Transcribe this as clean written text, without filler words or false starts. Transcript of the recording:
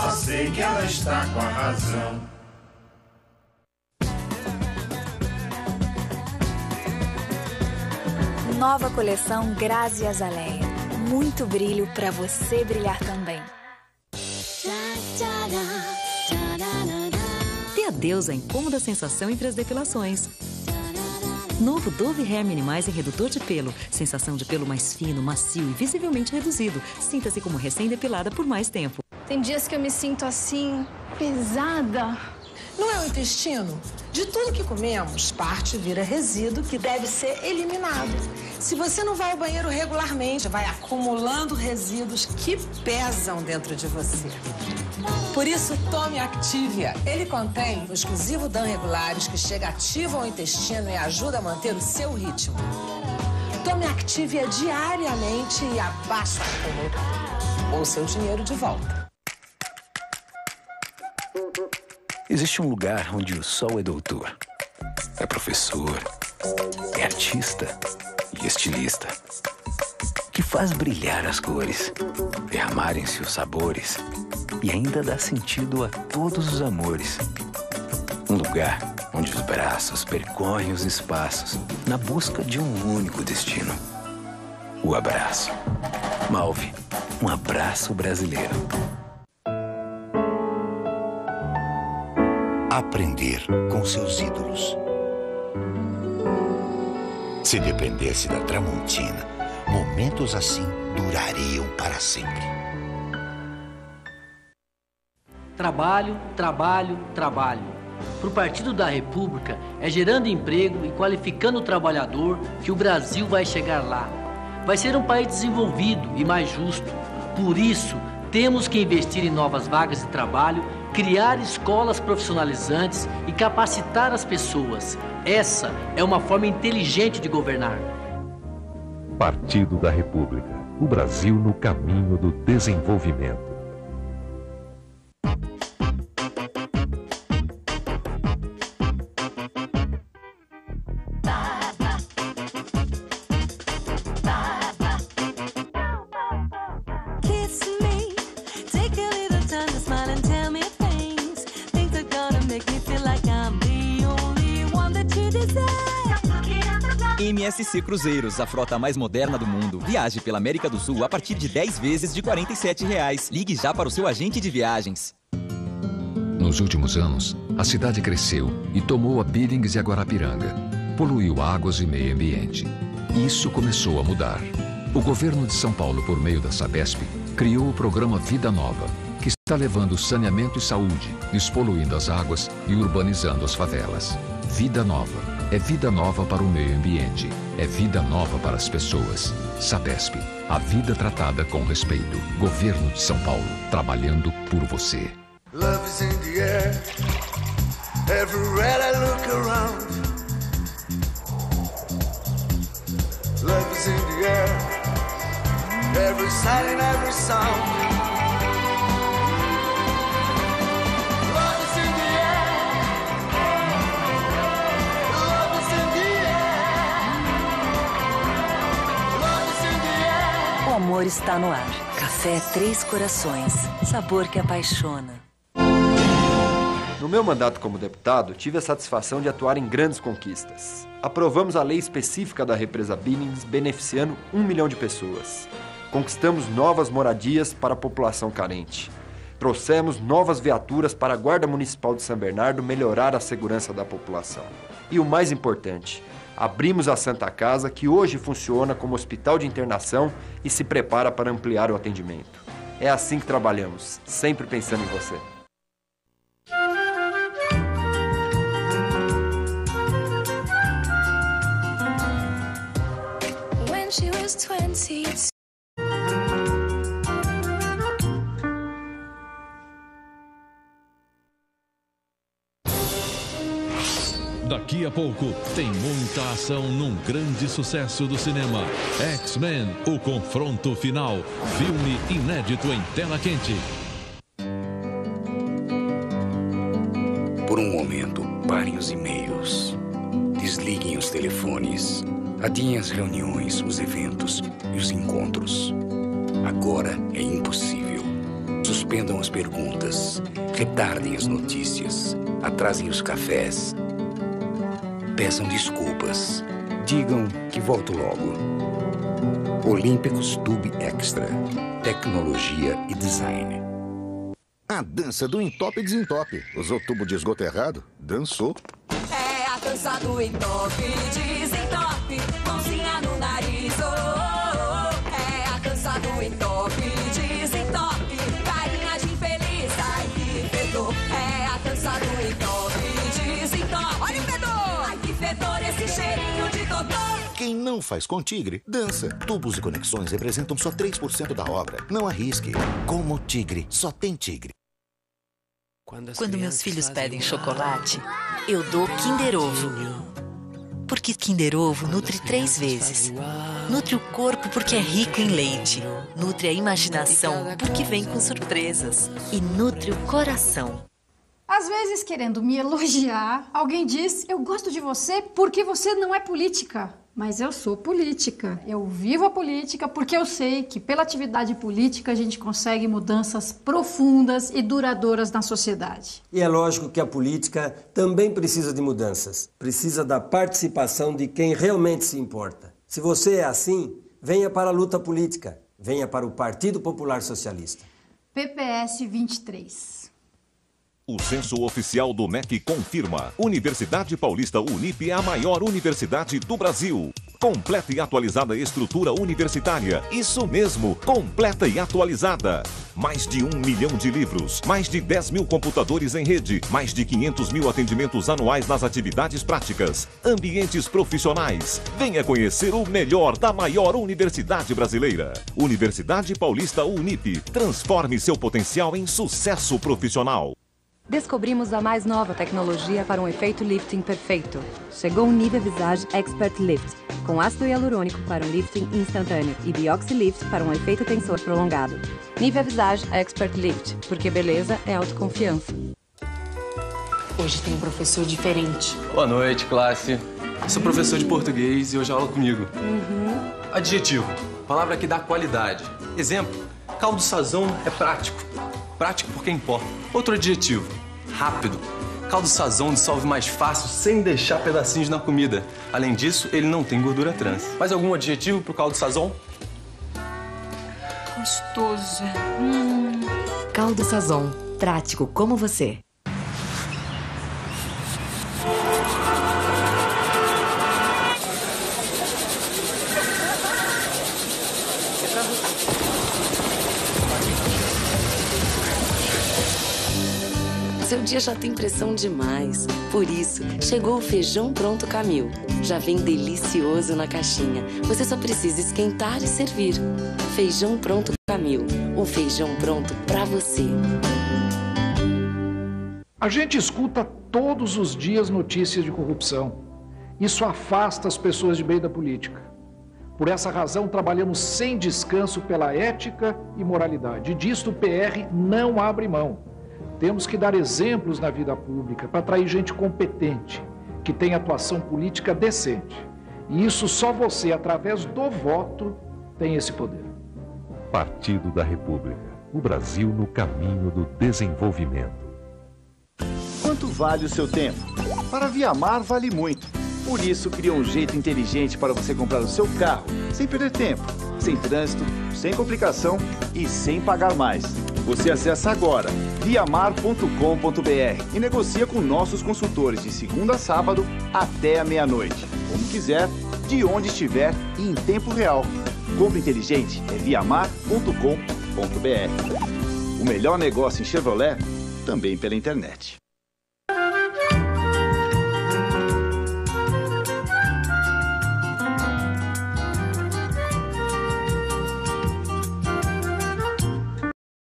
só sei que ela está com a razão. Nova coleção Grazi Azaleia. Muito brilho para você brilhar também. Dê adeus à incômoda sensação entre as depilações. Novo Dove Hair Minimizer Redutor de Pelo. Sensação de pelo mais fino, macio e visivelmente reduzido. Sinta-se como recém-depilada por mais tempo. Tem dias que eu me sinto assim, pesada. Não é o intestino? De tudo que comemos, parte vira resíduo que deve ser eliminado. Se você não vai ao banheiro regularmente, vai acumulando resíduos que pesam dentro de você. Por isso, tome Activia. Ele contém o exclusivo Dan Regulares que chega ativo ao intestino e ajuda a manter o seu ritmo. Tome Activia diariamente e abaixa o acúmulo. Ou seu dinheiro de volta. Existe um lugar onde o sol é doutor, é professor, é artista e estilista, que faz brilhar as cores, derramarem-se os sabores e ainda dá sentido a todos os amores. Um lugar onde os braços percorrem os espaços na busca de um único destino: o abraço. Malve, um abraço brasileiro. Aprender com seus ídolos. Se dependesse da Tramontina, momentos assim durariam para sempre. Trabalho, trabalho, trabalho. Para o Partido da República, é gerando emprego e qualificando o trabalhador que o Brasil vai chegar lá. Vai ser um país desenvolvido e mais justo. Por isso, temos que investir em novas vagas de trabalho, criar escolas profissionalizantes e capacitar as pessoas. Essa é uma forma inteligente de governar. Partido da República. O Brasil no caminho do desenvolvimento. MSC Cruzeiros, a frota mais moderna do mundo. Viaje pela América do Sul a partir de 10 vezes de R$ 47,00. Ligue já para o seu agente de viagens. Nos últimos anos, a cidade cresceu e tomou a Billings e a Guarapiranga. Poluiu águas e meio ambiente. Isso começou a mudar. O governo de São Paulo, por meio da Sabesp, criou o programa Vida Nova, que está levando saneamento e saúde, despoluindo as águas e urbanizando as favelas. Vida Nova. É vida nova para o meio ambiente. É vida nova para as pessoas. Sabesp. A vida tratada com respeito. Governo de São Paulo. Trabalhando por você. Love is in the air. Everywhere I look around. Love is in the air. Every sight and every sound. O amor está no ar. Café Três Corações. Sabor que apaixona. No meu mandato como deputado, tive a satisfação de atuar em grandes conquistas. Aprovamos a lei específica da represa Billings, beneficiando 1 milhão de pessoas. Conquistamos novas moradias para a população carente. Trouxemos novas viaturas para a Guarda Municipal de São Bernardo melhorar a segurança da população. E o mais importante, abrimos a Santa Casa, que hoje funciona como hospital de internação e se prepara para ampliar o atendimento. É assim que trabalhamos, sempre pensando em você. When she was 20. Daqui a pouco tem muita ação num grande sucesso do cinema. X-Men, o confronto final. Filme inédito em tela quente. Por um momento, parem os e-mails. Desliguem os telefones. Adiem as reuniões, os eventos e os encontros. Agora é impossível. Suspendam as perguntas, retardem as notícias, atrasem os cafés. Peçam desculpas, digam que volto logo. Olímpicos Tube Extra, tecnologia e design. A dança do entope e desentope. Usou tubo de esgoto errado? Dançou. É a dança do entope e desentope, mãozinha no nariz, oh, oh, oh. É a dança do entope e desentope, carinha de infeliz, ai que fedor. É a dança do entope e desentope, olha o fedor, ai que fedor esse cheirinho de doutor. Quem não faz com Tigre, dança. Tubos e conexões representam só 3% da obra. Não arrisque. Como Tigre, só tem Tigre. Quando meus filhos pedem chocolate, eu dou Kinder Ovo. Porque Kinder Ovo nutre 3 vezes. Nutre o corpo porque é rico em leite. Nutre a imaginação porque vem com surpresas. E nutre o coração. Às vezes, querendo me elogiar, alguém diz: eu gosto de você porque você não é política. Mas eu sou política. Eu vivo a política porque eu sei que pela atividade política a gente consegue mudanças profundas e duradouras na sociedade. E é lógico que a política também precisa de mudanças. Precisa da participação de quem realmente se importa. Se você é assim, venha para a luta política. Venha para o Partido Popular Socialista. PPS 23. O censo oficial do MEC confirma. Universidade Paulista Unip é a maior universidade do Brasil. Completa e atualizada estrutura universitária. Isso mesmo, completa e atualizada. Mais de 1 milhão de livros, mais de 10 mil computadores em rede, mais de 500 mil atendimentos anuais nas atividades práticas, ambientes profissionais. Venha conhecer o melhor da maior universidade brasileira. Universidade Paulista Unip. Transforme seu potencial em sucesso profissional. Descobrimos a mais nova tecnologia para um efeito lifting perfeito. Chegou o Nivea Visage Expert Lift, com ácido hialurônico para um lifting instantâneo e Bioxy Lift para um efeito tensor prolongado. Nivea Visage Expert Lift, porque beleza é autoconfiança. Hoje tem um professor diferente. Boa noite, classe. Eu sou professor de português e hoje aula comigo. Adjetivo, palavra que dá qualidade. Exemplo, caldo sazão é prático. Prático porque importa. Outro adjetivo, rápido. Caldo sazão dissolve mais fácil sem deixar pedacinhos na comida. Além disso, ele não tem gordura trans. Mais algum adjetivo pro caldo sazão? Gostoso. Caldo Sazon, prático como você. Seu dia já tem pressão demais. Por isso, chegou o Feijão Pronto Camil. Já vem delicioso na caixinha. Você só precisa esquentar e servir. Feijão Pronto Camil. Um feijão pronto pra você. A gente escuta todos os dias notícias de corrupção. Isso afasta as pessoas de bem da política. Por essa razão, trabalhamos sem descanso pela ética e moralidade. E disto o PR não abre mão. Temos que dar exemplos na vida pública para atrair gente competente, que tem atuação política decente. E isso só você, através do voto, tem esse poder. Partido da República. O Brasil no caminho do desenvolvimento. Quanto vale o seu tempo? Para a Viamar vale muito. Por isso, criou um jeito inteligente para você comprar o seu carro, sem perder tempo, sem trânsito, sem complicação e sem pagar mais. Você acessa agora viamar.com.br e negocia com nossos consultores de segunda a sábado até a meia-noite. Como quiser, de onde estiver e em tempo real. Compra inteligente é viamar.com.br. O melhor negócio em Chevrolet, também pela internet.